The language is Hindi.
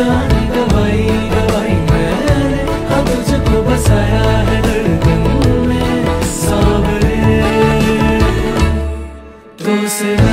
जाने दवाई दवाई मैंने हाँ तुझको बसाया है धड़कन में सांवरे तो से